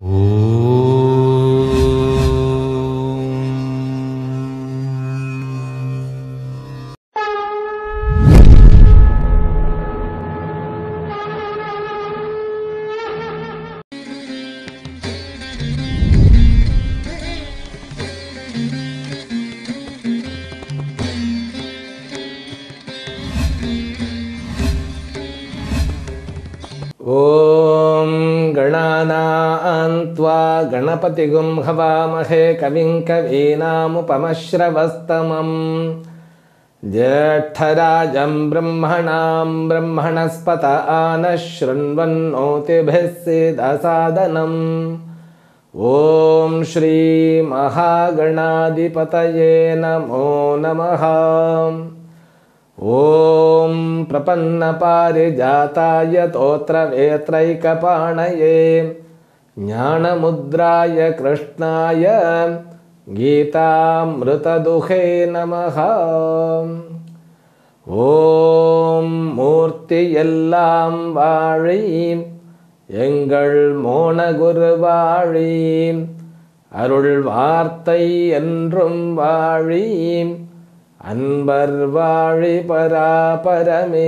गणपतिगुं हवामहे कविं कवीनामुपमश्रवस्तमं ज्येष्ठराजं ब्रह्मणां ब्रह्मणस्पत आनः शृण्वन्नोतिभिः सीदसादनम् ॐ श्री महागणाधिपतये नमो नमः। ॐ प्रपन्नपारिजाताय तोत्रवेत्रैकपाणये ज्ञानमुद्राय कृष्णाय गीतामृतदुहे नमः। ॐ மூர்த்தியெல்லாம் வாழி எங்கள் மோனகுருவாழி அருள் வார்த்தை என்றும் வாழி அன்பர் வாழி பராபரமே।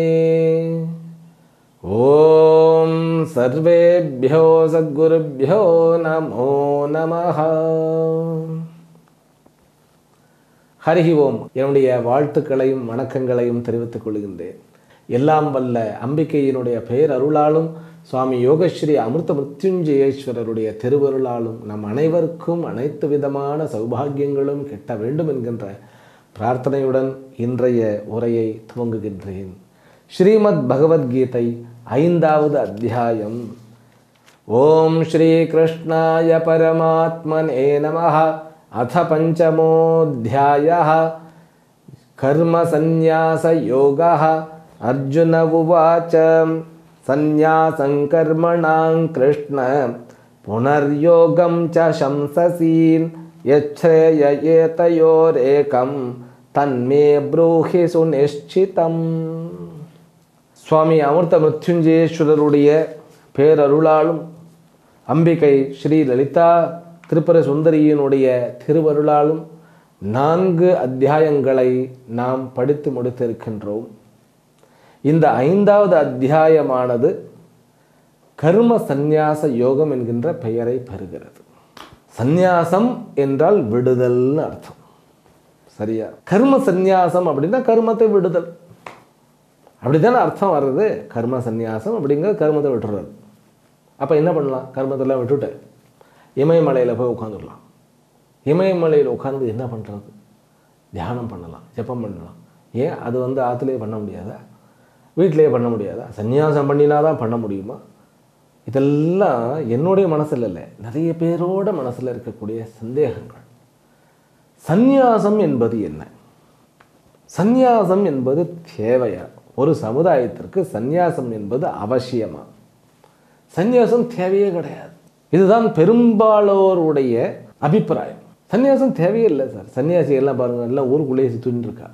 ஓம் சர்வேभ्यो சத்குருभ्यो நமோ நமः। ஹரி ஓம். என்னுடைய வாழ்த்துக்களையும் வணக்கங்களையும் தெரிவித்துக் கொள்கின்றேன். எல்லாம் வல்ல அம்பிகையினுடைய பேரருளாலும் சுவாமி யோகஸ்ரீ அமிர்த மிருத்யுஞ்சயேஸ்வரருடைய திருவருளாலும் நம் அனைவருக்கும் அனைத்து விதமான சௌபாகியங்களும் கிட்ட வேண்டும் என்கின்ற பிரார்த்தனையுடன் இன்றைய உரையை துவங்குகின்றேன். ஸ்ரீமத் பகவத்கீதை 5வது அத்தியாயம். ஓம் ஸ்ரீ கிருஷ்ணாய பரமாத்மனே நமः. அத பஞ்சமோऽध्यायः. கர்ம சந்நியாச யோகः. அர்ஜுன உவாச்ச சந்நியாசம் கர்மணாம் கிருஷ்ண புனர்யோகம் ச சம்சசி யச்ச்ரேய ஏதயோரேகம் தன்மே ப்ரூஹி சுநிஷ்சிதம். சுவாமி அமிர்த மிருத்யுஞ்சயேஸ்வரருடைய பேரருளாலும் அம்பிகை ஸ்ரீ லலிதா திரிபுர சுந்தரியினுடைய திருவருளாலும் 4 அத்தியாயங்களை நாம் படித்து முடித்திருக்கின்றோம். இந்த 5வது அத்தியாயமானது கர்ம சந்நியாச யோகம் என்கின்ற பெயரை பெறுகிறது. சந்நியாசம் என்றால் விடுதல்னு அர்த்தம். சரியா? கர்ம சந்நியாசம் அப்படின்னா கர்மத்தை விடுதல் அப்படித்தானே அர்த்தம் வர்றது. கர்ம சந்நியாசம் அப்படிங்கிறது கர்மத்தை விட்டுறது. அப்போ என்ன பண்ணலாம்? கர்மத்தெல்லாம் விட்டுட்டு இமயமலையில் போய் உட்காந்துடலாம். இமயமலையில் உட்காந்து என்ன பண்ணுறது? தியானம் பண்ணலாம், ஜெபம் பண்ணலாம். ஏன் அது ஆற்றுலேயே பண்ண முடியாதா? வீட்டிலேயே பண்ண முடியாதா? சந்நியாசம் பண்ணினா தான் பண்ண முடியுமா? இதெல்லாம் என்னுடைய மனசில் இல்லை, நிறைய பேரோட மனசில் இருக்கக்கூடிய சந்தேகங்கள். சந்நியாசம் என்பது என்ன? சந்நியாசம் என்பது தேவையா? ஒரு சமுதாயத்திற்கு சந்நியாசம் என்பது அவசியமா? சந்நியாசம் தேவையே கிடையாது. இதுதான் பெரும்பாலோருடைய அபிப்பிராயம். சந்நியாசம் தேவையே இல்லை சார். சன்னியாசி எல்லாம் பாருங்கள், எல்லாம் ஊருக்குள்ளேயே சுற்றின்னு இருக்கா.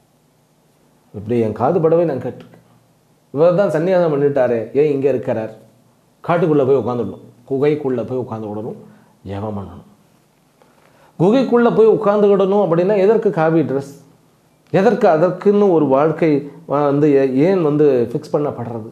இப்படி என் காது படவே நான் கேட்டிருக்கேன். இவர் தான் சன்னியாசம் பண்ணிட்டாரே, ஏன் இங்கே இருக்கிறார்? காட்டுக்குள்ளே போய் உட்காந்துடணும், குகைக்குள்ளே போய் உட்காந்து விடணும், ஜெபம் பண்ணணும். குகைக்குள்ளே போய் உட்காந்துக்கிடணும் அப்படின்னா எதற்கு காவி ட்ரெஸ்? எதற்கு அதற்குன்னு ஒரு வாழ்க்கை ஏன் ஃபிக்ஸ் பண்ணப்படுறது?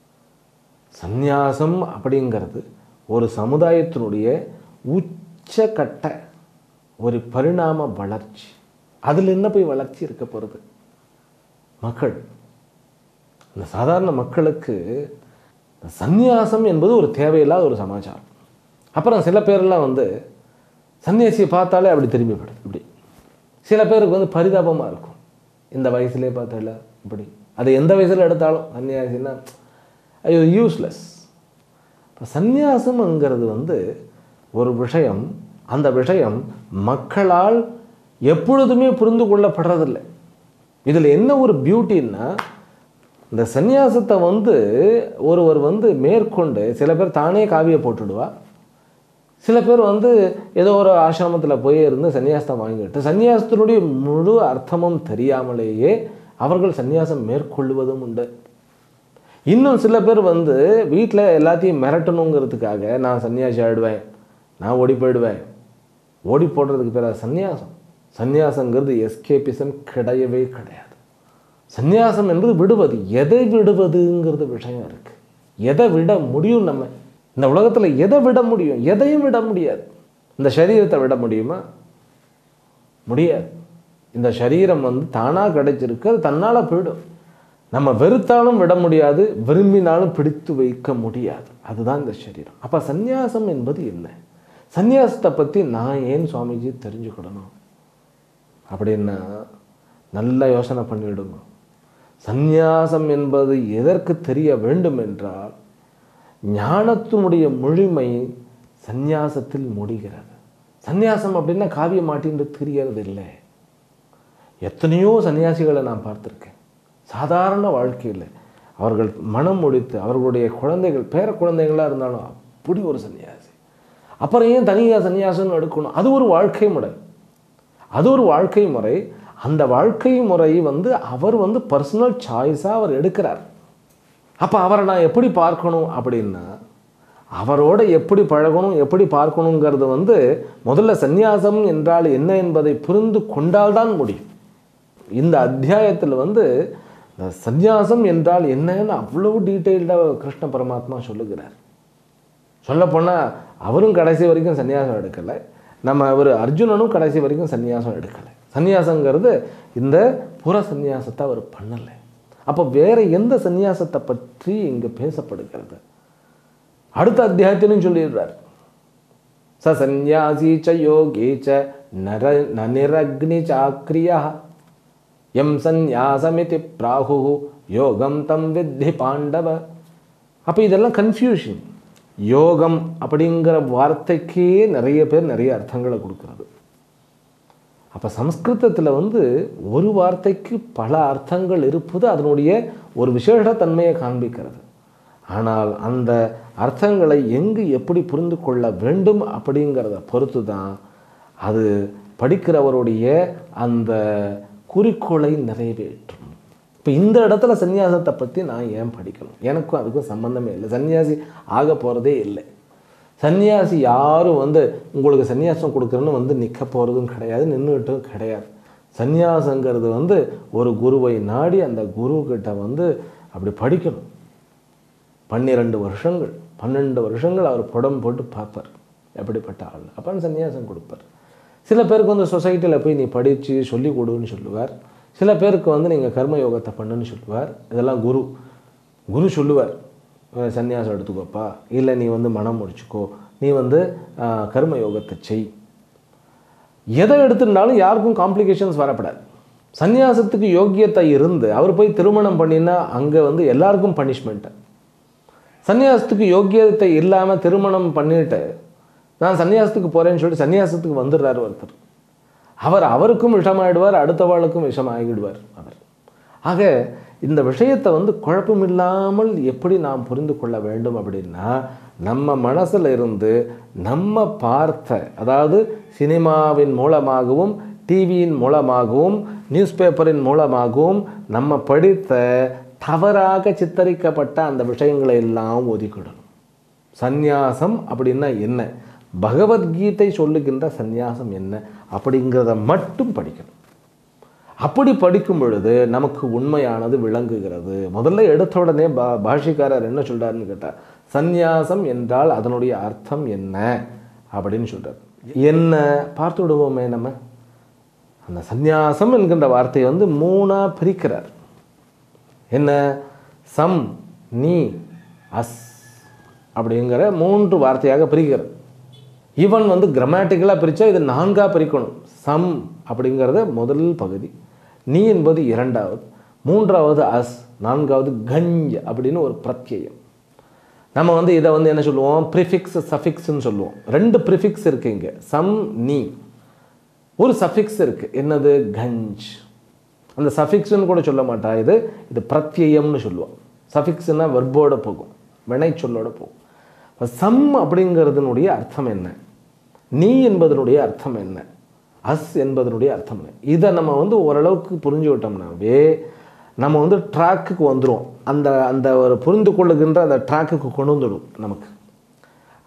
சந்நியாசம் அப்படிங்கிறது ஒரு சமுதாயத்தினுடைய உச்சக்கட்ட ஒரு பரிணாம வளர்ச்சி. அதில் என்ன போய் வளர்ச்சி இருக்க போகிறது? மக்கள், இந்த சாதாரண மக்களுக்கு சந்நியாசம் என்பது ஒரு தேவையில்லாத ஒரு சமாச்சாரம். அப்புறம் சில பேரெல்லாம் சன்னியாசியை பார்த்தாலே அப்படி திரும்பி போடுது. இப்படி சில பேருக்கு பரிதாபமாக இருக்கும். இந்த வயசுலேயே பார்த்தால இப்படி, அது எந்த வயசில் எடுத்தாலும் சன்னியாசின்னா ஐயோ யூஸ்லெஸ். இப்போ சந்நியாசம்ங்கிறது ஒரு விஷயம், அந்த விஷயம் மக்களால் எப்பொழுதுமே புரிந்து கொள்ளப்படுறதில்லை. இதில் என்ன ஒரு பியூட்டின்னா, இந்த சந்நியாசத்தை ஒருவர் மேற்கொண்டு சில பேர் தானே காவியை போட்டுடுவா. சில பேர் ஏதோ ஒரு ஆசிரமத்தில் போய் இருந்து சன்னியாசத்தை வாங்கிட்டு சன்னியாசத்தினுடைய முழு அர்த்தமும் தெரியாமலேயே அவர்கள் சன்னியாசம் மேற்கொள்வதும் உண்டு. இன்னும் சில பேர் வீட்டில் எல்லாத்தையும் மிரட்டணுங்கிறதுக்காக நான் சன்னியாசி ஆயிடுவேன், நான் ஓடி போயிடுவேன். ஓடி போடுறதுக்கு பேர் சந்நியாசம். சந்நியாசங்கிறது எஸ்கேபிசம் கிடையவே கிடையாது. சந்நியாசம் என்று விடுவது. எதை விடுவதுங்கிறது விஷயம் இருக்குது. எதை விட முடியும்? நம்ம இந்த உலகத்தில் எதை விட முடியும்? எதையும் விட முடியாது. இந்த சரீரத்தை விட முடியுமா? முடியாது. இந்த சரீரம் தானாக கிடைச்சிருக்கு, அது தன்னால் போயிடும். நம்ம வெறுத்தாலும் விட முடியாது, விரும்பினாலும் பிடித்து வைக்க முடியாது. அதுதான் இந்த சரீரம். அப்போ சந்நியாசம் என்பது என்ன? சந்நியாசத்தை பற்றி நான் ஏன் சுவாமிஜி தெரிஞ்சுக்கிடணும் அப்படின்னா நல்லா யோசனை பண்ணிவிடுங்க. சந்நியாசம் என்பது எதற்கு தெரிய வேண்டும் என்றால், ஞானத்தினுடைய முழுமை சந்நியாசத்தில் முடிகிறது. சந்நியாசம் அப்படின்னா காவியம் மாட்டின்னு தெரியறது இல்லை. எத்தனையோ சன்னியாசிகளை நான் பார்த்துருக்கேன். சாதாரண வாழ்க்கையில் அவர்கள் மனம் முடித்து அவர்களுடைய குழந்தைகள் பேர குழந்தைகளாக இருந்தாலும் அப்படி ஒரு சன்னியாசி. அப்புறம் ஏன் தனியாக சன்னியாசம் எடுக்கணும்? அது ஒரு வாழ்க்கை முறை. அது ஒரு வாழ்க்கை முறை. அந்த வாழ்க்கை முறை அவர் பர்சனல் சாய்ஸாக அவர் எடுக்கிறார். அப்போ அவரை நான் எப்படி பார்க்கணும் அப்படின்னா, அவரோட எப்படி பழகணும், எப்படி பார்க்கணுங்கிறது முதல்ல சந்நியாசம் என்றால் என்ன என்பதை புரிந்து கொண்டால்தான் முடியும். இந்த அத்தியாயத்தில் சந்நியாசம் என்றால் என்னன்னு அவ்வளவு டீட்டெயில்டாக கிருஷ்ண பரமாத்மா சொல்லுகிறார். சொல்லப்போனால் அவரும் கடைசி வரைக்கும் சன்னியாசம் எடுக்கலை. அவர் அர்ஜுனனும் கடைசி வரைக்கும் சன்னியாசம் எடுக்கலை. சன்னியாசங்கிறது இந்த புற சந்நியாசத்தை அவர் பண்ணலை. அப்போ வேற எந்த சந்நியாசத்தை பற்றி இங்கே பேசப்படுகிறது? அடுத்த அத்தியாயத்திலும் சொல்லிடுறார். ச சந்நியாசி ச யோகி ச நிரக்னி சாக்ரியா எம் சந்நியாசமிதி பிராகு யோகம் தம் வித்தி பாண்டவ. அப்போ இதெல்லாம் கன்ஃபியூஷன். யோகம் அப்படிங்கிற வார்த்தைக்கே நிறைய பேர் நிறைய அர்த்தங்களை கொடுக்குறது. அப்போ சம்ஸ்கிருதத்தில் ஒரு வார்த்தைக்கு பல அர்த்தங்கள் இருப்பது அதனுடைய ஒரு விசேஷத்தன்மையை காண்பிக்கிறது. ஆனால் அந்த அர்த்தங்களை எங்கு எப்படி புரிந்து கொள்ள வேண்டும் அப்படிங்கிறத பொறுத்து தான் அது படிக்கிறவருடைய அந்த குறிக்கோளை நிறைவேற்றும். இப்போ இந்த இடத்துல சன்னியாசத்தை பற்றி நான் ஏன் படிக்கணும்? எனக்கும் அதுக்கும் சம்பந்தமே இல்லை. சன்னியாசி ஆக போகிறதே இல்லை. சன்னியாசி யாரும் உங்களுக்கு சன்னியாசம் கொடுக்குறேன்னு நிற்க போகிறதும் கிடையாது, நின்றுட்டும் கிடையாது. சன்னியாசங்கிறது ஒரு குருவை நாடி அந்த குருக்கிட்ட அப்படி படிக்கணும். 12 வருஷங்கள் 12 வருஷங்கள் அவர் புடம் போட்டு பார்ப்பார் எப்படிப்பட்ட ஆள். அப்புறம் சன்னியாசம் கொடுப்பார். சில பேருக்கு சொசைட்டியில் போய் நீ படித்து சொல்லி கொடுன்னு சொல்லுவார். சில பேருக்கு நீங்கள் கர்ம யோகத்தை பண்ணுன்னு சொல்லுவார். இதெல்லாம் குரு சொல்லுவார், சன்னியாசம் எடுத்துக்கோப்பா, இல்லை நீ மனம் முடிச்சுக்கோ, நீ கர்ம யோகத்தை செய். எதை எடுத்துட்டாலும் யாருக்கும் காம்ப்ளிகேஷன்ஸ் வரப்படாது. சன்னியாசத்துக்கு யோக்கியத்தை இருந்து அவர் போய் திருமணம் பண்ணினா அங்கே எல்லாருக்கும் பனிஷ்மெண்ட்டு. சன்னியாசத்துக்கு யோக்கியத்தை இல்லாமல் திருமணம் பண்ணிட்டு நான் சன்னியாசத்துக்கு போகிறேன்னு சொல்லிட்டு சன்னியாசத்துக்கு வந்துடுறாரு ஒருத்தர். அவருக்கும் விஷமாயிடுவார், அடுத்தவாளுக்கும் விஷமாகிடுவார் அவர். ஆக இந்த விஷயத்தை குழப்பமில்லாமல் எப்படி நாம் புரிந்து கொள்ள வேண்டும் அப்படின்னா, நம்ம மனசில் இருந்து நம்ம பார்த்த, அதாவது சினிமாவின் மூலமாகவும் டிவியின் மூலமாகவும் நியூஸ் பேப்பரின் மூலமாகவும் நம்ம படித்த தவறாக சித்தரிக்கப்பட்ட அந்த விஷயங்களை எல்லாம் ஒதுக்கிடணும். சந்நியாசம் அப்படின்னா என்ன, பகவத்கீதை சொல்லுகின்ற சந்நியாசம் என்ன அப்படிங்கிறத மட்டும் படிக்கணும். அப்படி படிக்கும் பொழுது நமக்கு உண்மையானது விளங்குகிறது. முதல்ல எடுத்த உடனே பாஷிக்காரர் என்ன சொல்கிறாருன்னு கேட்டால், சந்நியாசம் என்றால் அதனுடைய அர்த்தம் என்ன அப்படின்னு சொல்கிறார். என்ன பார்த்து விடுவோமே நம்ம. அந்த சந்நியாசம் என்கின்ற வார்த்தையை 3 பிரிக்கிறார். என்ன? சம், நீ, அஸ் அப்படிங்கிற 3 வார்த்தையாக பிரிக்கிறார். ஈவன் கிராமட்டிக்கலாக பிரித்தா இது 4ஆக பிரிக்கணும். சம் அப்படிங்கிறத முதல் பகுதி, நீ என்பது 2வது, 3வது அஸ், 4வது கஞ்ச் அப்படின்னு ஒரு பிரத்யயம். நம்ம இதை என்ன சொல்லுவோம், ப்ரிஃபிக்ஸ் சஃபிக்ஸ்ன்னு சொல்லுவோம். 2 ப்ரிஃபிக்ஸ் இருக்குது இங்கே, சம், நீ. ஒரு சஃபிக்ஸ் இருக்குது, என்னது, கஞ்ச். அந்த சஃபிக்ஸ்ன்னு கூட சொல்ல மாட்டா, இது பிரத்யயம்னு சொல்லுவோம். சஃபிக்ஸ்னால் வெர்போட போகும், வினை சொல்லோட போகும். சம் அப்படிங்கிறதுனுடைய அர்த்தம் என்ன, நீ என்பதனுடைய அர்த்தம் என்ன, அஸ் என்பதனுடைய அர்த்தம் என்ன, இதை நம்ம ஓரளவுக்கு புரிஞ்சு விட்டோம்னாவே நம்ம ட்ராக்குக்கு வந்துடும். அந்த அந்த ஒரு புரிந்து கொள்ளுகின்ற அந்த ட்ராக்குக்கு கொண்டு வந்துடும் நமக்கு.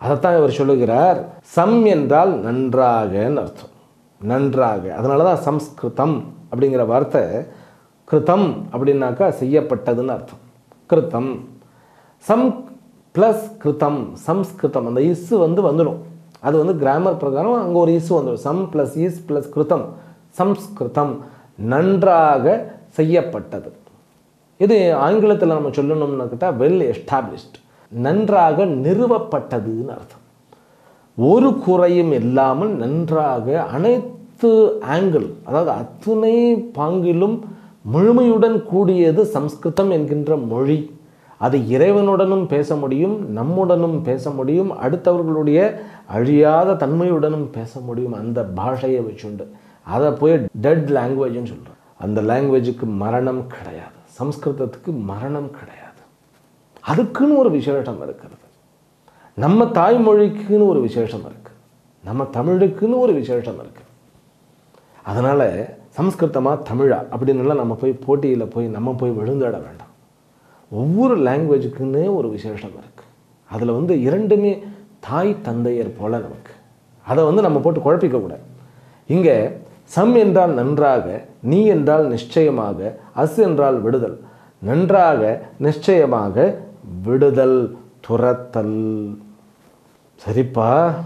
அதைத்தான் இவர் சொல்லுகிறார். சம் என்றால் நன்றாகன்னு அர்த்தம். நன்றாக. அதனால தான் சம்ஸ்கிருதம் அப்படிங்கிற வார்த்தை கிருதம் அப்படின்னாக்கா செய்யப்பட்டதுன்னு அர்த்தம். கிருதம். சம் ப்ளஸ் கிருதம், சம்ஸ்கிருதம். அந்த இஸ் வந்துடும். அது கிராமர் பிரகாரம் அங்கே ஒரு இஸ் வந்துடும். சம் ப்ளஸ் இஸ் ப்ளஸ் கிருதம், சம்ஸ்கிருதம். நன்றாக செய்யப்பட்டது. இது ஆங்கிலத்தில் நம்ம சொல்லணும்னு கேட்டால் வெல் எஸ்டாப்ளிஷ்ட், நன்றாக நிறுவப்பட்டதுன்னு அர்த்தம். ஒரு குறையும் இல்லாமல் நன்றாக அனைத்து ஆங்கிள், அதாவது அத்துணை பாங்கிலும் முழுமையுடன் கூடியது சம்ஸ்கிருதம் என்கின்ற மொழி. அது இறைவனுடனும் பேச முடியும், நம்முடனும் பேச முடியும், அடுத்தவர்களுடைய அழியாத தன்மையுடனும் பேச முடியும். அந்த பாஷையை வச்சுண்டு அதை போய் டெட் லாங்குவேஜ்னு சொல்கிறோம். அந்த லாங்குவேஜுக்கு மரணம் கிடையாது, சம்ஸ்கிருதத்துக்கு மரணம் கிடையாது. அதுக்குன்னு ஒரு விசேஷம் இருக்கிறது. நம்ம தாய்மொழிக்குன்னு ஒரு விசேஷம் இருக்குது, நம்ம தமிழுக்குன்னு ஒரு விசேஷம் இருக்குது. அதனால் சம்ஸ்கிருதமா தமிழா அப்படின்னுலாம் நம்ம போய் போட்டியில் போய் நம்ம போய் விழுந்தாட வேண்டாம். ஒவ்வொரு லாங்குவேஜுக்குன்னே ஒரு விசேஷம் இருக்குது. அதில் இரண்டுமே தாய் தந்தையர் போல நமக்கு. அதை நம்ம போட்டு குழப்பிக்கக்கூடாது. இங்கே சம் என்றால் நன்றாக, நீ என்றால் நிச்சயமாக, அஸ் என்றால் விடுதல். நன்றாக, நிச்சயமாக, விடுதல், துரத்தல். சரிப்பா,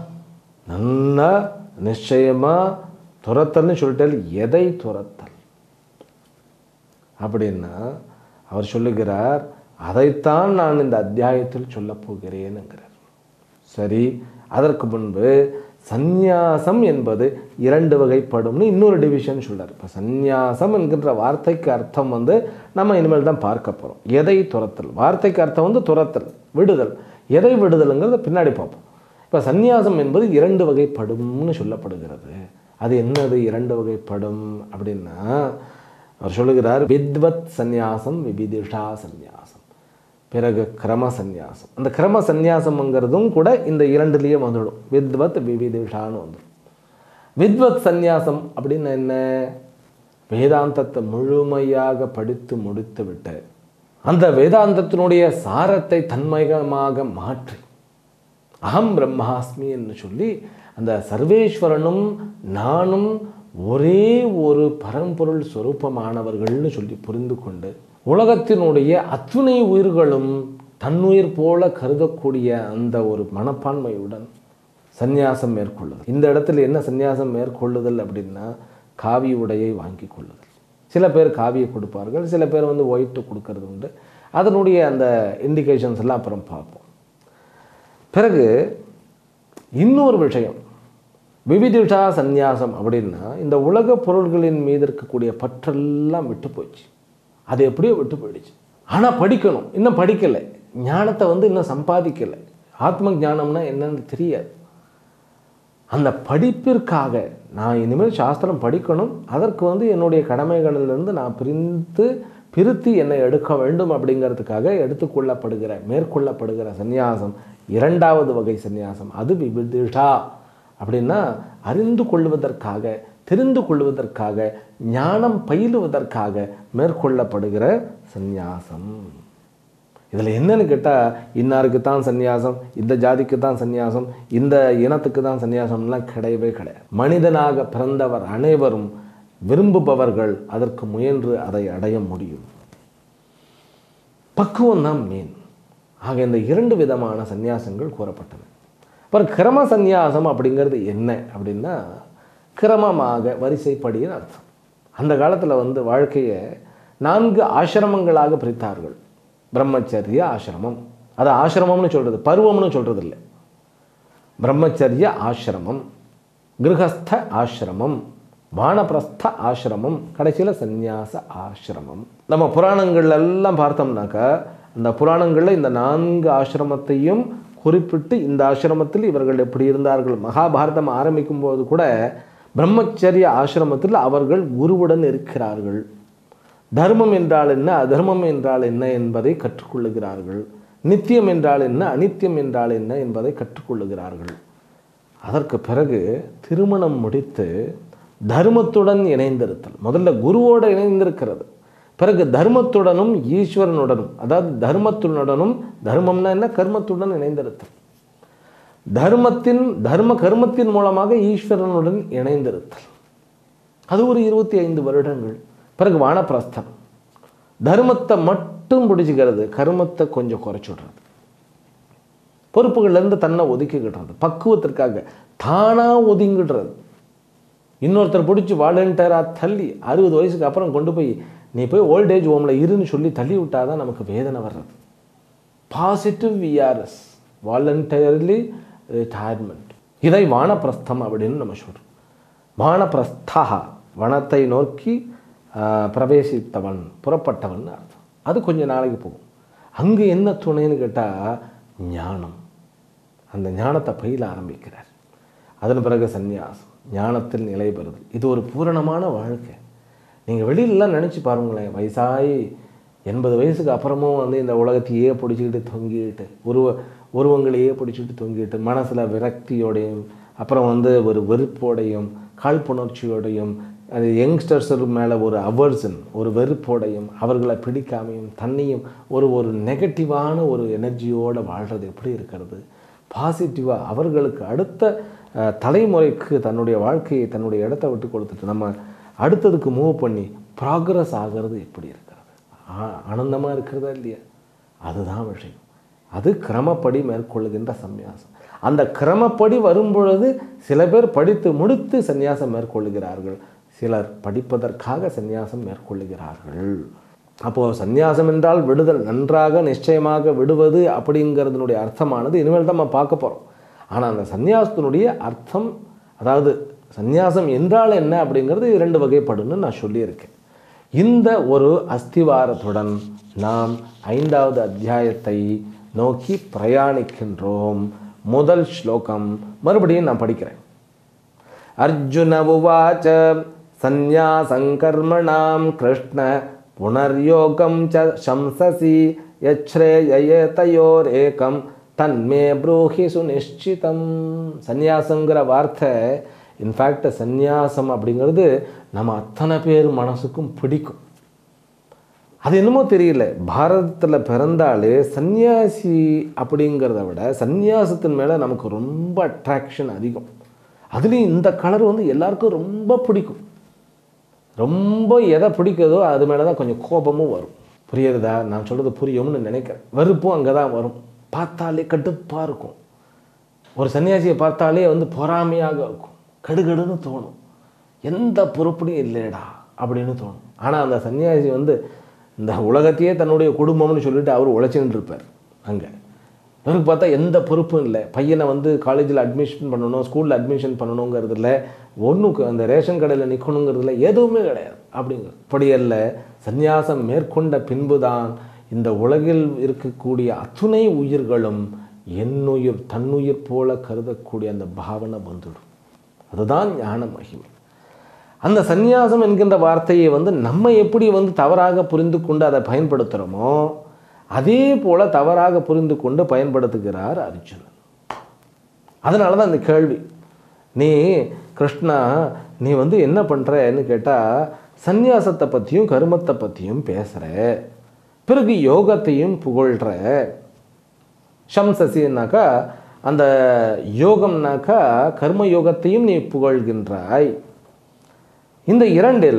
நன்னா நிச்சயமா துரத்தல்னு சொல்லிட்டால் எதை துரத்தல் அப்படின்னா அவர் சொல்லுகிறார், அதைத்தான் நான் இந்த அத்தியாயத்தில் சொல்லப் போகிறேனுங்கிறார். சரி, அதற்கு முன்பு சந்நியாசம் என்பது 2 வகைப்படும்னு இன்னொரு டிவிஷன் சொல்றார். இப்போ சந்நியாசம் என்கின்ற வார்த்தைக்கு அர்த்தம் நம்ம இனிமேல் தான் பார்க்க போகிறோம். எதை துரத்தல், வார்த்தைக்கு அர்த்தம் துரத்தல், விடுதல். எதை விடுதலுங்கிறத பின்னாடி பார்ப்போம். இப்போ சந்நியாசம் என்பது 2 வகைப்படும்னு சொல்லப்படுகிறது. அது என்னது 2 வகைப்படும் அப்படின்னா அவர் சொல்லுகிறார், வித்வத் சந்நியாசம், விபிதிஷா சந்நியாசம், பிறகு கிரம சந்நியாசம். அந்த கிரம சந்நியாசம்ங்கிறதும் கூட இந்த 2லேயே வந்துடும். வித்வத் விபிதிஷான்னு வந்துடும். வித்வத் சந்நியாசம் அப்படின்னு என்ன? வேதாந்தத்தை முழுமையாக படித்து முடித்து விட்டு அந்த வேதாந்தத்தினுடைய சாரத்தை தன்மயமாக மாற்றி அகம் பிரம்மாஸ்மி என்று சொல்லி அந்த சர்வேஸ்வரனும் நானும் ஒரே ஒரு பரம்பொருள் சொரூபமானவர்கள்னு சொல்லி புரிந்து கொண்டு உலகத்தினுடைய அத்துணை உயிர்களும் தன்னுயிர் போல கருதக்கூடிய அந்த ஒரு மனப்பான்மையுடன் சந்நியாசம் மேற்கொள்ளுதல். இந்த இடத்துல என்ன சந்நியாசம் மேற்கொள்ளுதல் அப்படின்னா காவி உடையை வாங்கி கொள்ளுதல். சில பேர் காவியை கொடுப்பார்கள், சில பேர் ஒயிட்டு கொடுக்கறது உண்டு. அதனுடைய அந்த இண்டிகேஷன்ஸ் எல்லாம் அப்புறம் பார்ப்போம். பிறகு இன்னொரு விஷயம், விவிதிஷா சந்நியாசம் அப்படின்னா இந்த உலக பொருள்களின் மீது இருக்கக்கூடிய பற்றெல்லாம் விட்டு போச்சு. அது எப்படியோ விட்டு போயிடுச்சு. ஆனால் படிக்கணும், இன்னும் படிக்கலை. ஞானத்தை இன்னும் சம்பாதிக்கலை. ஆத்ம ஞானம்னா என்னன்னு தெரியாது. அந்த படிப்பிற்காக நான் இனிமேல் சாஸ்திரம் படிக்கணும், அதற்கு என்னுடைய கடமைகளிலிருந்து நான் பிரித்து என்னை எடுக்க வேண்டும் அப்படிங்கிறதுக்காக மேற்கொள்ளப்படுகிற சந்நியாசம் 2வது வகை சந்நியாசம். அது விவிதிஷா அப்படின்னா அறிந்து கொள்வதற்காக, தெரிந்து கொள்வதற்காக, ஞானம் பயிலுவதற்காக மேற்கொள்ளப்படுகிற சந்நியாசம். இதில் என்னன்னு கேட்டால், இன்னாருக்கு தான் சந்நியாசம், இந்த ஜாதிக்கு தான் சந்நியாசம், இந்த இனத்துக்கு தான் சந்நியாசம்லாம் கிடையவே கிடையாது. மனிதனாக பிறந்தவர் அனைவரும் விரும்புபவர்கள் அதற்கு முயன்று அதை அடைய முடியும். பக்குவம் தான் மீன். ஆக இந்த 2 விதமான சந்நியாசங்கள் கூறப்பட்டன. அப்புறம் கிரம சந்நியாசம் அப்படிங்கிறது என்ன அப்படின்னா, கிரமமாக வரிசைப்படின்னு அர்த்தம். அந்த காலத்தில் வாழ்க்கையை 4 ஆசிரமங்களாக பிரித்தார்கள். பிரம்மச்சரிய ஆசிரமம், அது ஆசிரமம்னு சொல்கிறது, பருவம்னு சொல்கிறது இல்லை. பிரம்மச்சரிய ஆசிரமம், கிருஹஸ்த ஆசிரமம், வானப்பிரஸ்த ஆசிரமம், கடைசியில் சந்நியாச ஆசிரமம். நம்ம புராணங்கள் எல்லாம் பார்த்தோம்னாக்கா அந்த புராணங்களில் இந்த 4 ஆசிரமத்தையும் குறிப்பிட்டு இந்த ஆசிரமத்தில் இவர்கள் எப்படி இருந்தார்கள். மகாபாரதம் ஆரம்பிக்கும் போது கூட பிரம்மச்சரிய ஆசிரமத்தில் அவர்கள் குருவுடன் இருக்கிறார்கள். தர்மம் என்றால் என்ன, அதர்மம் என்றால் என்ன என்பதை கற்றுக்கொள்ளுகிறார்கள். நித்தியம் என்றால் என்ன, அனித்தியம் என்றால் என்ன என்பதை கற்றுக்கொள்ளுகிறார்கள். அதற்கு பிறகு திருமணம் முடித்து தர்மத்துடன் இணைந்திருத்தல். முதல்ல குருவோடு இணைந்திருக்கிறது, பிறகு தர்மத்துடனும் ஈஸ்வரனுடனும், அதாவது தர்மத்துடனும், தர்மம்னா என்ன, கர்மத்துடன் இணைந்திருத்தல். கர்மத்தின் மூலமாக ஈஸ்வரனுடன் இணைந்திருத்தல். அது ஒரு 25 வருடங்கள். பிறகு வானப்பிரஸ்தம். தர்மத்தை மட்டும் பிடிச்சிக்கிறது, கர்மத்தை கொஞ்சம் குறைச்சுடுறது, பொறுப்புகள்லேருந்து தன்னை ஒதுக்கிக்கிடுறது, பக்குவத்திற்காக தானாக ஒதுங்கிடுறது. இன்னொருத்தர் பிடிச்சி வாலண்டியராக தள்ளி 60 வயசுக்கு அப்புறம் கொண்டு போய் நீ போய் ஓல்டேஜ் ஹோமில் இருன்னு சொல்லி தள்ளி விட்டால் தான் நமக்கு வேதனை வர்றது. Positive VRS, voluntarily retirement. இதை வானப்பிரஸ்தம் அப்படின்னு நம்ம சொல்கிறோம். வானப்பிரஸ்தா, வனத்தை நோக்கி பிரவேசித்தவன், புறப்பட்டவன் அர்த்தம். அது கொஞ்சம் நாளைக்கு போகும். அங்கே என்ன துணைன்னு கேட்டால் ஞானம். அந்த ஞானத்தை பயில ஆரம்பிக்கிறார். அதன் பிறகு சந்நியாசம், ஞானத்தில் நிலை பெறுது. இது ஒரு பூரணமான வாழ்க்கை. நீங்கள் வெளியிலலாம் நினச்சி பாருங்களேன், வயசாகி 80 வயசுக்கு அப்புறமும் வந்து இந்த உலகத்தையே பிடிச்சிக்கிட்டு தொங்கிட்டு, உருவங்களையே பிடிச்சிட்டு தொங்கிட்டு, மனசில் விரக்தியோடையும், அப்புறம் வந்து ஒரு வெறுப்போடையும் காழ்ப்புணர்ச்சியோடையும், அது யங்ஸ்டர்ஸு மேலே ஒரு அவர்சன், ஒரு வெறுப்போடையும், அவர்களை பிடிக்காமையும், தன்னையும் ஒரு நெகட்டிவான ஒரு எனர்ஜியோடு வாழ்கிறது எப்படி இருக்கிறது? பாசிட்டிவாக அவர்களுக்கு அடுத்த தலைமுறைக்கு தன்னுடைய வாழ்க்கையை, தன்னுடைய இடத்த விட்டு கொடுத்துட்டு நம்ம அடுத்ததுக்கு மூவ் பண்ணி ப்ராக்ரஸ் ஆகிறது எப்படி இருக்கிறது? ஆனந்தமாக இருக்கிறதா இல்லையா? அதுதான் விஷயம். அது கிரமப்படி மேற்கொள்ளுகின்ற சந்நியாசம். அந்த கிரமப்படி வரும்பொழுது சில பேர் படித்து முடித்து சந்நியாசம் மேற்கொள்ளுகிறார்கள், சிலர் படிப்பதற்காக சந்நியாசம் மேற்கொள்ளுகிறார்கள். அப்போது சந்நியாசம் என்றால் விடுதல், நன்றாக நிச்சயமாக விடுவது அப்படிங்கிறதுனுடைய அர்த்தமானது இனிமேல் தான் நம்ம பார்க்க போகிறோம். ஆனால் அந்த சந்நியாசத்தினுடைய அர்த்தம், அதாவது சந்நியாசம் என்றால் என்ன அப்படிங்கிறது 2 வகைப்படுன்னு நான் சொல்லியிருக்கேன். இந்த ஒரு அஸ்திவாரத்துடன் நாம் 5வது அத்தியாயத்தை நோக்கி பிரயாணிக்கின்றோம். முதல் ஸ்லோகம் மறுபடியும் நான் படிக்கிறேன். அர்ஜுன உவாச்ச சந்நியாசம் கர்மணாம் கிருஷ்ண புனர்யோகம் ச சம்சசி யச்ரேயேதயோரேகம் தன்மே ப்ரூஹி சுநிஷ்சிதம். சந்நியாசங்கிற வார்த்தை, இன்ஃபேக்ட் சந்நியாசம் அப்படிங்கிறது நம்ம அத்தனை பேர் மனசுக்கும் பிடிக்கும். அது என்னமோ தெரியல, பாரதத்தில் பிறந்தாலே சந்நியாசி அப்படிங்கிறத விட சந்நியாசத்தின் மேலே நமக்கு ரொம்ப அட்ராக்ஷன் அதிகம். அதுலேயும் இந்த கலர் வந்து எல்லாருக்கும் ரொம்ப பிடிக்கும். ரொம்ப எதை பிடிக்கிறதோ அது மேலே தான் கொஞ்சம் கோபமும் வரும். புரியுறதா? நான் சொல்கிறது புரியும்னு நினைக்கிறேன். வெறுப்பும் அங்கே தான் வரும். பார்த்தாலே கடுப்பாக இருக்கும். ஒரு சன்னியாசியை பார்த்தாலே வந்து பொறாமையாக இருக்கும், கடுகடுன்னு தோணும், எந்த பொறுப்புலையும் இல்லைடா அப்படின்னு தோணும். ஆனால் அந்த சன்னியாசி வந்து இந்த உலகத்தையே தன்னுடைய குடும்பம்னு சொல்லிட்டு அவர் உழைச்சின்னு இருப்பார். அங்கே இவருக்கு பார்த்தா எந்த பொறுப்பும் இல்லை. பையனை வந்து காலேஜில் அட்மிஷன் பண்ணணும், ஸ்கூலில் அட்மிஷன் பண்ணணுங்கிறதுல, ஒன்றுக்கு அந்த ரேஷன் கடையில் நிற்கணுங்கிறதுல எதுவுமே கிடையாது அப்படிங்கிறது. அப்படியல்ல, சந்நியாசம் மேற்கொண்ட பின்புதான் இந்த உலகில் இருக்கக்கூடிய அத்துணை உயிர்களும் என்னுயிர் தன்னுயிர் போல கருதக்கூடிய அந்த பாவனை வந்துடும். அதுதான் ஞான மகிமை. அந்த சந்நியாசம் என்கின்ற வார்த்தையை வந்து நம்ம எப்படி வந்து தவறாக புரிந்து கொண்டு அதை பயன்படுத்துகிறோமோ அதே போல் தவறாக புரிந்து கொண்டு பயன்படுத்துகிறார் அர்ஜுனன். அதனால தான் இந்த கேள்வி, நீ கிருஷ்ணா நீ வந்து என்ன பண்ணுறன்னு கேட்டால் சந்நியாசத்தை பற்றியும் கர்மத்தை பற்றியும் பேசுகிற, பிறகு யோகத்தையும் புகழ்கிற. சம்சசின்னாக்கா அந்த யோகம்னாக்கா கர்ம யோகத்தையும் நீ புகழ்கின்றாய். இந்த இரண்டில்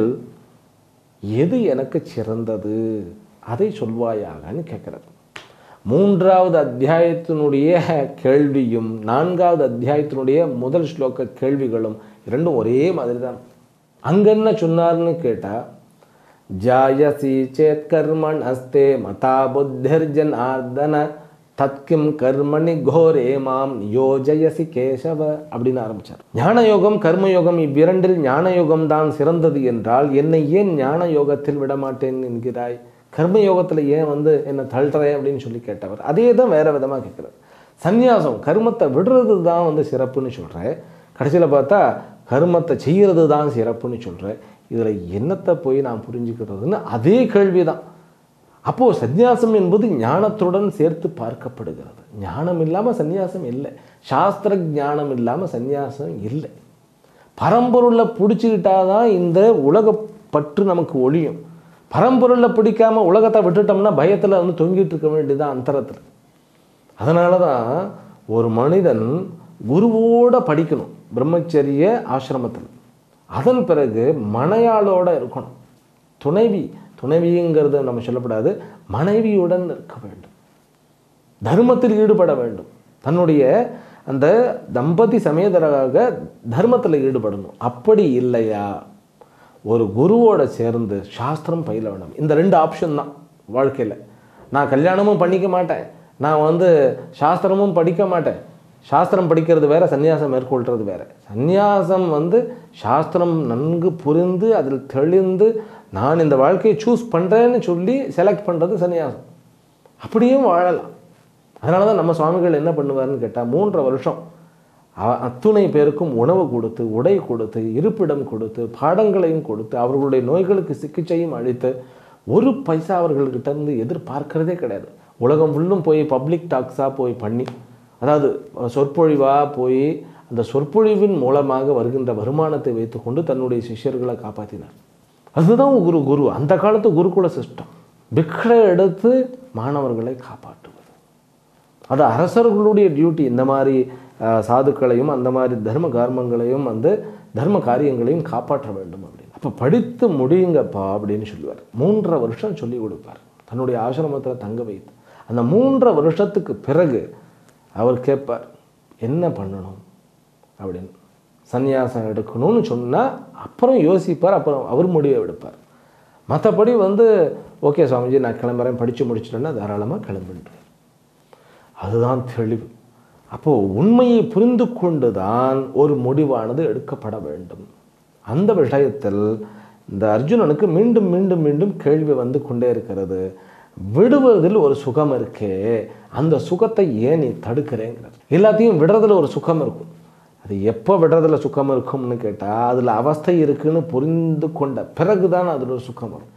எது எனக்கு சிறந்தது அதை சொல்வாயாகன்னு கேட்குறது. 3வது அத்தியாயத்தினுடைய கேள்வியும் 4வது அத்தியாயத்தினுடைய முதல் ஸ்லோக கேள்விகளும் இரண்டும் ஒரே மாதிரி தான். அங்கே என்ன சொன்னார்னு கேட்டால், ஜாயசி சேத் கர்மன் அஸ்தே மதா புத்திர்ஜன் ஆர்தன தத்கிம் கர்மணி கோரே மாம் யோஜயசி கேசவ அப்படின்னு ஆரம்பித்தார். ஞானயோகம் கர்மயோகம் இவ்விரண்டில் ஞானயோகம் தான் சிறந்தது என்றால் என்னை ஏன் ஞான யோகத்தில் விடமாட்டேன் என்கிறாய்? கர்மயோகத்தில் ஏன் வந்து என்னை தள்ளுறேன் அப்படின்னு சொல்லி கேட்டவர் அதே தான் வேறு விதமாக கேட்குறார். சந்நியாசம் கர்மத்தை விடுறது தான் வந்து சிறப்புன்னு சொல்கிறேன், கடைசியில் பார்த்தா கர்மத்தை செய்கிறது தான் சிறப்புன்னு சொல்கிறேன். இதில் என்னத்தை போய் நான் புரிஞ்சுக்கிறதுன்னு அதே கேள்வி தான். அப்போது சந்நியாசம் என்பது ஞானத்துடன் சேர்த்து பார்க்கப்படுகிறது. ஞானம் இல்லாமல் சந்நியாசம் இல்லை, சாஸ்திர ஞானம் இல்லாமல் சந்நியாசம் இல்லை. பரம்பொருளை பிடிச்சிக்கிட்டாதான் இந்த உலக பற்று நமக்கு ஒழியும். பரம்பொருளை பிடிக்காமல் உலகத்தை விட்டுட்டோம்னா பயத்தில் வந்து தொங்கிட்டு இருக்க வேண்டியதான் அந்தரத்தில். அதனால தான் ஒரு மனிதன் குருவோடு படிக்கணும் பிரம்மச்சரிய ஆசிரமத்தில். அதன் பிறகு மனையாளோடு இருக்கணும். துணைவிங்கிறது நம்ம சொல்லப்படாது, மனைவியுடன் இருக்க வேண்டும், தர்மத்தில் ஈடுபட வேண்டும், தன்னுடைய அந்த தம்பதி சமேதராக தர்மத்தில் ஈடுபடணும். அப்படி இல்லையா ஒரு குருவோடு சேர்ந்து சாஸ்திரம் பயில வேண்டும். இந்த 2 ஆப்ஷன் தான் வாழ்க்கையில். நான் கல்யாணமும் பண்ணிக்க மாட்டேன், நான் சாஸ்திரமும் படிக்க மாட்டேன். சாஸ்திரம் படிக்கிறது வேறு, சந்நியாசம் மேற்கொள்கிறது வேறு. சந்நியாசம் சாஸ்திரம் நன்கு புரிந்து அதில் தெளிந்து நான் இந்த வாழ்க்கையை சூஸ் பண்ணுறேன்னு சொல்லி செலக்ட் பண்ணுறது சந்நியாசம். அப்படியும் வாழலாம். அதனால தான் நம்ம சுவாமிகள் என்ன பண்ணுவார்னு கேட்டால் 3 வருஷம் அத்துணை பேருக்கும் உணவு கொடுத்து, உடை கொடுத்து, இருப்பிடம் கொடுத்து, பாடங்களையும் கொடுத்து, அவர்களுடைய நோய்களுக்கு சிகிச்சையும் அளித்து, ஒரு பைசா அவர்கள்கிட்ட இருந்து எதிர்பார்க்கிறதே கிடையாது. உலகம் ஃபுல்லும் போய் பப்ளிக் டாக்ஸாக போய் பண்ணி, அதாவது சொற்பொழிவாக போய் அந்த சொற்பொழிவின் மூலமாக வருகின்ற வருமானத்தை வைத்துக்கொண்டு தன்னுடைய சிஷ்யர்களை காப்பாற்றினார். அதுதான் குரு. அந்த காலத்து குருகுல சிஸ்டம். பிக்ஷை எடுத்து மாணவர்களை காப்பாற்றுவது அது அரசர்களுடைய டியூட்டி. இந்த மாதிரி சாதுக்களையும் அந்த மாதிரி தர்ம கார்மங்களையும் தர்ம காரியங்களையும் காப்பாற்ற வேண்டும் அப்படின்னு. அப்போ படித்து முடியுங்கப்பா அப்படின்னு சொல்லுவார். 3 வருஷம் சொல்லி கொடுப்பார் தன்னுடைய ஆசிரமத்தில் தங்க வைத்து. அந்த 3 வருஷத்துக்கு பிறகு அவர் கேட்பார், என்ன பண்ணணும் அப்படின்னு. சந்நியாசம் எடுக்கணும்னு சொன்னால் அப்புறம் யோசிப்பார், அப்புறம் அவர் முடிவை எடுப்பார். மற்றபடி ஓகே சுவாமிஜி நான் கிளம்புறேன், படித்து முடிச்சிட்டேன்னா தாராளமாக கிளம்புன்றார். அதுதான் தெளிவு. அப்போது உண்மையை புரிந்து கொண்டு தான் ஒரு முடிவானது எடுக்கப்பட வேண்டும். அந்த விஷயத்தில் இந்த அர்ஜுனனுக்கு மீண்டும் மீண்டும் மீண்டும் கேள்வி கொண்டே இருக்கிறது. விடுவதில் ஒரு சுகம் இருக்கே, அந்த சுகத்தை ஏன் நீ தடுக்கிறேங்கிறது. எல்லாத்தையும் விடுறதுல ஒரு சுகம் இருக்கும். அது எப்போ விடுறதுல சுகம் இருக்கும்னு கேட்டால் அதில் அவஸ்தை இருக்குன்னு புரிந்து கொண்ட பிறகு தான் அதில் ஒரு சுகம் வரும்.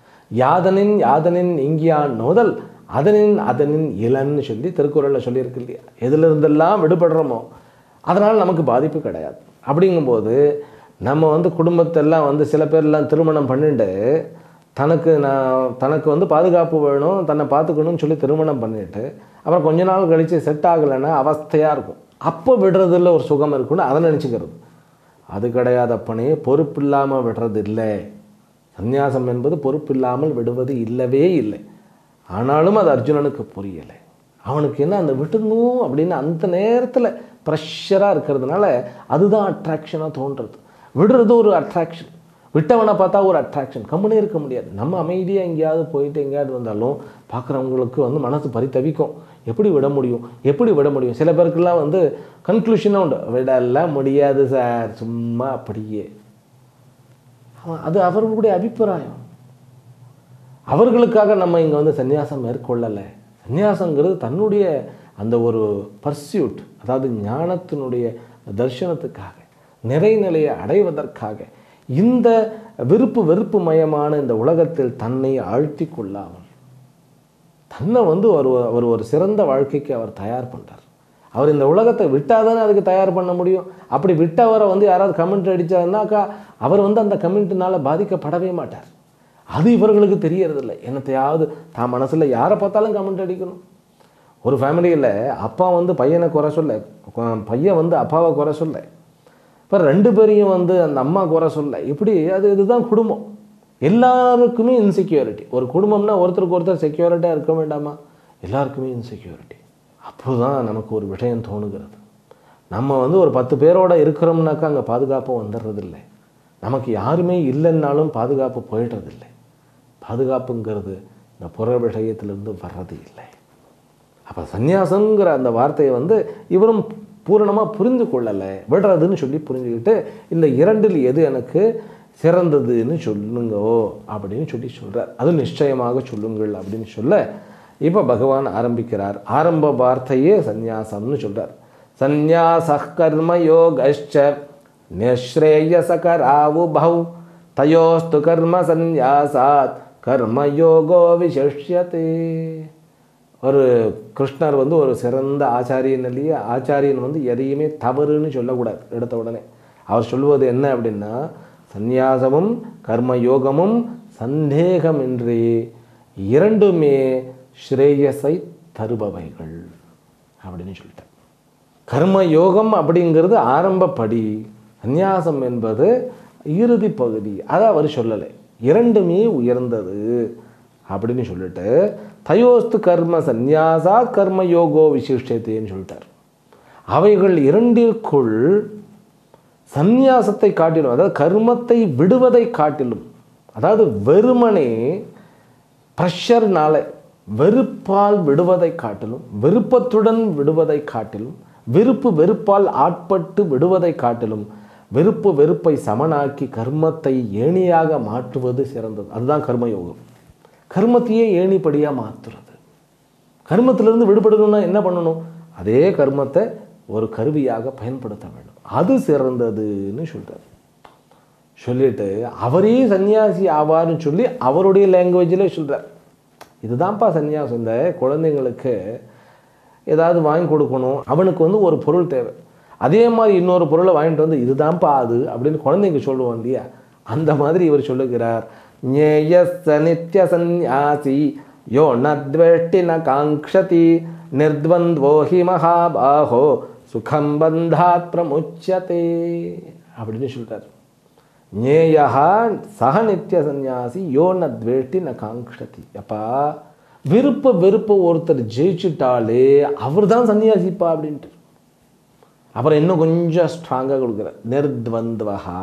யாதனின் இங்கியான் நோதல் அதனின் இளன்னு சொல்லி திருக்குறளில் சொல்லியிருக்கு இல்லையா. எதிலிருந்தெல்லாம் விடுபடுறோமோ அதனால் நமக்கு பாதிப்பு கிடையாது. அப்படிங்கும்போது நம்ம குடும்பத்தெல்லாம் சில பேர்லாம் திருமணம் பண்ணிட்டு தனக்கு பாதுகாப்பு வேணும், தன்னை பார்த்துக்கணும்னு சொல்லி திருமணம் பண்ணிட்டு அப்புறம் கொஞ்ச நாள் கழித்து செட் ஆகலைன்னா அவஸ்தையாக இருக்கும். அப்போ விடுறதில் ஒரு சுகம் இருக்குன்னு அதை நினச்சிக்கிறது. அது கிடையாது அப்பனே, பொறுப்பு இல்லாமல் விடுறது இல்லை. சந்நியாசம் என்பது பொறுப்பு இல்லாமல் விடுவது இல்லவே இல்லை. ஆனாலும் அது அர்ஜுனனுக்கு புரியலை. அவனுக்கு என்ன அந்த விட்டுணும் அப்படின்னு அந்த நேரத்தில் ப்ரெஷராக இருக்கிறதுனால அதுதான் அட்ராக்ஷனாக தோன்றுறது. விடுறது ஒரு அட்ராக்ஷன், விட்டவனை பார்த்தா ஒரு அட்ராக்ஷன். கம்முனே இருக்க முடியாது. நம்ம அமைதியாக எங்கேயாவது போயிட்டு எங்கேயாவது வந்தாலும் பார்க்குறவங்களுக்கு மனசு பரிதவிக்கும். எப்படி விட முடியும்? சில பேருக்கெல்லாம் கன்க்ளூஷனாக உண்டு, விடலாம் முடியாது சார், சும்மா அப்படியே. அது அவர்களுடைய அபிப்பிராயம். அவர்களுக்காக நம்ம இங்கே சந்நியாசம் மேற்கொள்ளலை. சந்நியாசங்கிறது தன்னுடைய அந்த ஒரு பர்சியூட், அதாவது ஞானத்தினுடைய தர்சனத்துக்காக, நிறைநிலையை அடைவதற்காக, இந்த வெறுப்பு மயமான இந்த உலகத்தில் தன்னை ஆழ்த்தி கொள்ளாமல் தன்னை அவர் ஒரு சிறந்த வாழ்க்கைக்கு அவர் தயார் பண்ணுறார். அவர் இந்த உலகத்தை விட்டால் தானே அதுக்கு தயார் பண்ண முடியும். அப்படி விட்டவரை யாராவது கமெண்ட் அடித்தாருனாக்கா அவர் அந்த கமெண்ட்னால் பாதிக்கப்படவே மாட்டார். அது இவர்களுக்கு தெரியறதில்லை. என்னத்தையாவது தான் மனசில் யாரை பார்த்தாலும் கமெண்ட் அடிக்கணும். ஒரு ஃபேமிலியில் அப்பா பையனை குறை சொல்ல, பையன் அப்பாவை குறை சொல்ல, இப்போ 2 பேரையும் அந்த அம்மா குறை சொல்ல, இப்படி இதுதான் குடும்பம். எல்லாருக்குமே இன்செக்யூரிட்டி. ஒரு குடும்பம்னா ஒருத்தருக்கு ஒருத்தர் செக்யூரிட்டியாக இருக்க வேண்டாமா? எல்லாருக்குமே இன்செக்யூரிட்டி. அப்போ தான் நமக்கு ஒரு விஷயம் தோணுகிறது. நம்ம ஒரு 10 பேரோடு இருக்கிறோம்னாக்கா அங்கே பாதுகாப்பு வந்துடுறதில்லை. நமக்கு யாருமே இல்லைன்னாலும் பாதுகாப்பு போயிடுறதில்லை. பாதுகாப்புங்கிறது இந்த புற விஷயத்திலிருந்து வர்றது இல்லை. அப்போ சந்நியாசங்கிற அந்த வார்த்தையை இவரும் பூரணமாக புரிந்து கொள்ளலை. விடுறதுன்னு சொல்லி புரிஞ்சுக்கிட்டு இந்த 2இல் எது எனக்கு சிறந்ததுன்னு சொல்லுங்கோ அப்படின்னு சொல்கிறார். அது நிச்சயமாக சொல்லுங்கள் அப்படின்னு சொல்ல இப்போ பகவான் ஆரம்பிக்கிறார். ஆரம்ப வார்த்தையே சந்நியாசம்னு சொல்கிறார். சந்நியாச கர்ம யோகஷ்ச நிஸ்ரேயசகராவுபௌ தயோஸ்து கர்ம சந்நியாசாத் கர்மயோகோ விசேஷ்யதே. ஒரு கிருஷ்ணர் ஒரு சிறந்த ஆச்சாரியன் இல்லையா. ஆச்சாரியன் எதையுமே தவறுன்னு சொல்லக்கூடாது. எடுத்த உடனே அவர் சொல்வது என்ன அப்படின்னா, சந்நியாசமும் கர்மயோகமும் சந்தேகமின்றி 2மே ஸ்ரேயஸை தருபவைகள் அப்படின்னு சொல்லிட்டார். கர்மயோகம் அப்படிங்கிறது ஆரம்ப படி, சந்நியாசம் என்பது இறுதி பகுதி. அதை அவர் சொல்லலை. இரண்டுமே உயர்ந்தது அப்படின்னு சொல்லிட்டு தயோஸ்து கர்ம சந்நியாசா கர்மயோகோ விசிஷ்டத்தைன்னு சொல்லிட்டார். அவைகள் இரண்டிற்குள் சந்நியாசத்தை காட்டிலும், அதாவது கர்மத்தை விடுவதை காட்டிலும், அதாவது வெறுமனே ப்ரெஷர்னால வெறுப்பால் விடுவதை காட்டிலும், விருப்பத்துடன் விடுவதை காட்டிலும், வெறுப்பால் ஆட்பட்டு விடுவதை காட்டிலும் வெறுப்பை சமனாக்கி கர்மத்தை ஏணியாக மாற்றுவது சிறந்தது. அதுதான் கர்மயோகம். கர்மத்தையே ஏணிப்படியாக மாற்றுறது. கர்மத்திலிருந்து விடுபடணும்னா என்ன பண்ணணும்? அதே கர்மத்தை ஒரு கருவியாக பயன்படுத்த வேண்டும். அது சிறந்ததுன்னு சொல்கிறார். சொல்லிட்டு அவரே சன்னியாசி ஆவார்னு சொல்லி அவருடைய லாங்குவேஜில் சொல்கிறார். இதுதான்ப்பா சன்னியாசம். இந்த குழந்தைங்களுக்கு ஏதாவது வாங்கி கொடுக்கணும், அவனுக்கு ஒரு பொருள் தேவை, அதே மாதிரி இன்னொரு பொருளை வாங்கிட்டு வந்து இதுதான்ப்பா அது அப்படின்னு குழந்தைங்க சொல்லுவோம் இல்லையா, அந்த மாதிரி இவர் சொல்லுகிறார். ஞேயஸ்ஸ நித்ய சந்நியாசி யோ நத்வேஷ்டி ந காங்க்ஷதி நிர்த்வந்த்வோ ஹி மகாபாஹோ சுகம் பந்தாத் பிரமுச்யதே அப்படின்னு சொல்கிறார். ஞேயா சக நித்திய சந்நியாசி யோ நத்வேஷ்டி ந காங்க்ஷதி. அப்பா வெறுப்ப ஒருத்தர் ஜெயிச்சுட்டாலே அவர் தான் சன்னியாசிப்பா அப்படின்ட்டு. அப்புறம் இன்னும் கொஞ்சம் ஸ்ட்ராங்காக கொடுக்குறார். நிர்த்வந்த்வஹா,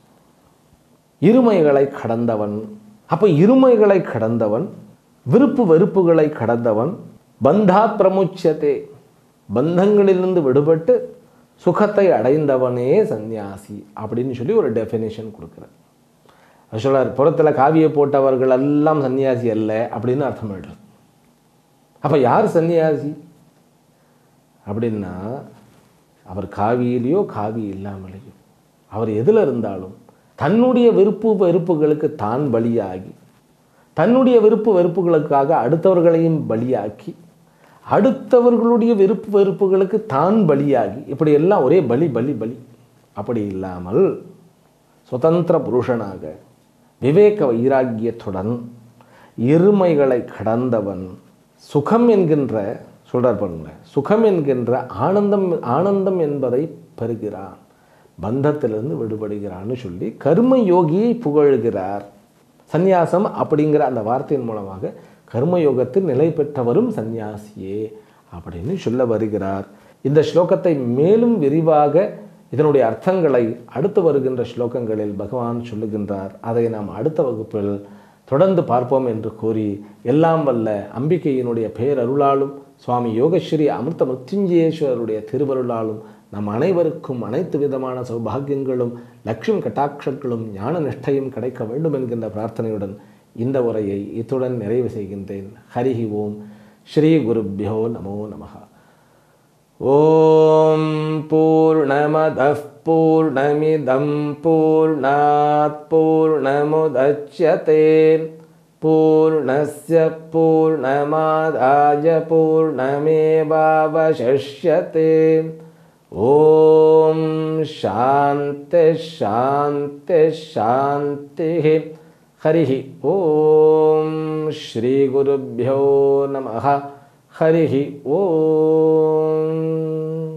இருமைகளை கடந்தவன். அப்போ இருமைகளை கடந்தவன், வெறுப்புகளை கடந்தவன், பந்தாத் பிரமுச்சதே, பந்தங்களிலிருந்து விடுபட்டு சுகத்தை அடைந்தவனே சந்நியாசி அப்படின்னு சொல்லி ஒரு டெஃபினேஷன் கொடுக்குறார். சொல்றார், புறத்தில் காவியை போட்டவர்கள் எல்லாம் சன்னியாசி அல்ல அப்படின்னு அர்த்தம் ஆயிடுறது. அப்போ யார் சன்னியாசி அப்படின்னா, அவர் காவியிலையோ காவி இல்லாமலேயோ அவர் எதில் இருந்தாலும் தன்னுடைய வெறுப்புகளுக்கு தான் பலியாகி, தன்னுடைய வெறுப்புகளுக்காக அடுத்தவர்களையும் பலியாக்கி, அடுத்தவர்களுடைய வெறுப்புகளுக்கு தான் பலியாகி, இப்படி எல்லாம் ஒரே பலி அப்படி இல்லாமல் சுதந்திர புருஷனாக விவேக வைராக்கியத்துடன் இருமைகளை கடந்தவன் சுகம் என்கின்ற சொல்றார் பாருங்க, சுகம் என்கின்ற ஆனந்தம் என்பதை பெறுகிறான், பந்தத்திலிருந்து விடுபடுகிறான்னு சொல்லி கர்மயோகியை புகழ்கிறார். சந்நியாசம் அப்படிங்கிற அந்த வார்த்தையின் மூலமாக கர்மயோகத்தில் நிலை பெற்றவரும் சந்நியாசியே அப்படின்னு சொல்ல வருகிறார். இந்த ஸ்லோகத்தை மேலும் விரிவாக இதனுடைய அர்த்தங்களை அடுத்து வருகின்ற ஸ்லோகங்களில் பகவான் சொல்லுகின்றார். அதை நாம் அடுத்த வகுப்பில் தொடர்ந்து பார்ப்போம் என்று கூறி, எல்லாம் வல்ல அம்பிகையினுடைய பேரருளாலும் சுவாமி யோகஸ்ரீ அமிர்த மிருத்யுஞ்சயேஸ்வரருடைய திருவருளாலும் நம் அனைவருக்கும் அனைத்து விதமான சௌபாகியங்களும் லக்ஷ்மி கட்டாட்சங்களும் ஞான நிஷ்டையும் கிடைக்க வேண்டும் என்கின்ற பிரார்த்தனையுடன் இந்த உரையை இத்துடன் நிறைவு செய்கின்றேன். ஹரிஹி ஓம். ஸ்ரீ குருப்யோ நமோ நமஹ. ஓம் பூர்ணமதః பூர்ணமிதம் பூர்ணாத் பூர்ணமுதச்யதே பூர்ணஸ்ய பூர்ணமாதாய பூர்ணமேவாவசிஷ்யதே. ஓம் சாந்தி சாந்தி சாந்தி. ஹரிஹி ஓம். ஸ்ரீ குருப்யோ நமஹ. ஹரிஹி ஓம்.